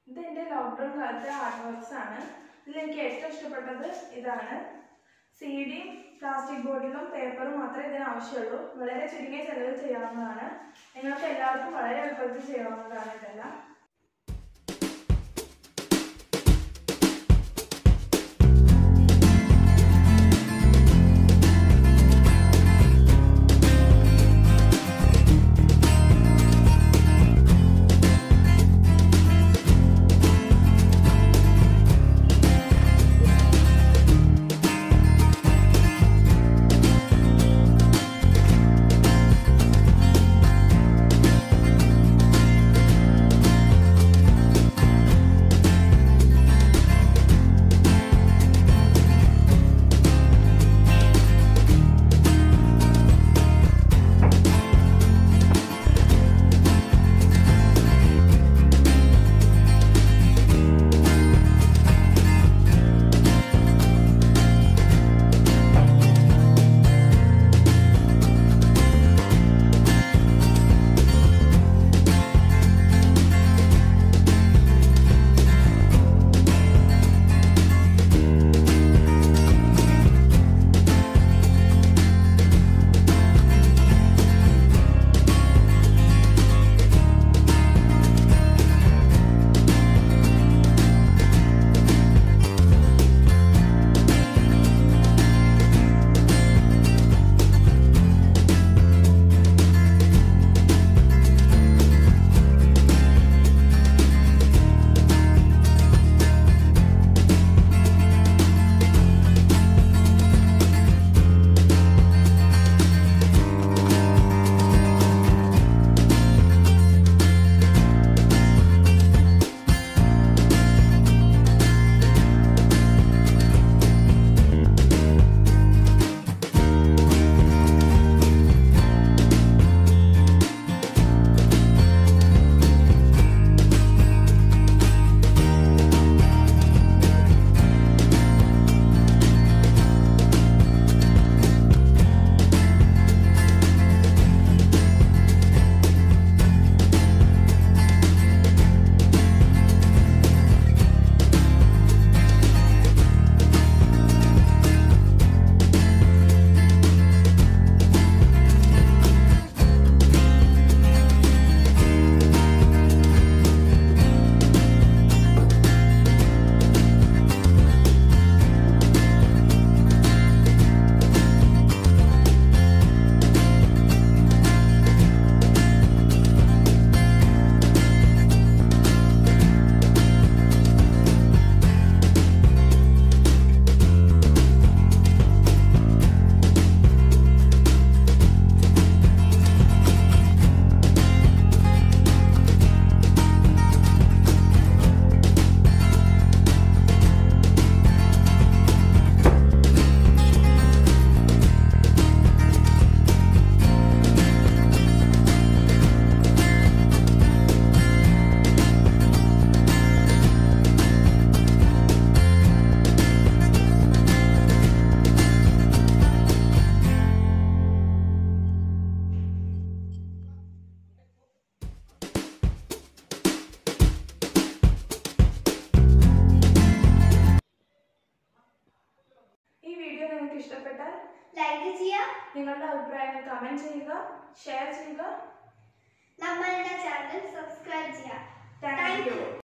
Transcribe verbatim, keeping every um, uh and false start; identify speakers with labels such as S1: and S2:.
S1: ഇത് എൻ്റെ ലോക്ക്ഡൗൺ കാലത്തെ ആർട്ട് വർക്ക്സ് ആണ്. ഇതിൽ എനിക്ക് ഏറ്റവും ഇഷ്ടപ്പെട്ടത് ഇതാണ്. സി ഡിയും പ്ലാസ്റ്റിക് ബോട്ടിലും പേപ്പറും മാത്രമേ ഇതിന് ആവശ്യമുള്ളൂ. വളരെ ചുരുങ്ങിയ ചെലവിൽ ചെയ്യാവുന്നതാണ്. നിങ്ങൾക്ക് എല്ലാവർക്കും വളരെ എളുപ്പത്തിൽ ചെയ്യാവുന്നതാണ് ഇതെല്ലാം. ഇഷ്ടപ്പെട്ടാൽ
S2: ലൈക്ക് ചെയ്യുക,
S1: നിങ്ങളുടെ അഭിപ്രായങ്ങൾ കമന്റ് ചെയ്യുക, ഷെയർ ചെയ്യുക,
S2: നമ്മളുടെ ചാനൽ സബ്സ്ക്രൈബ് ചെയ്യുക.
S1: Thank U.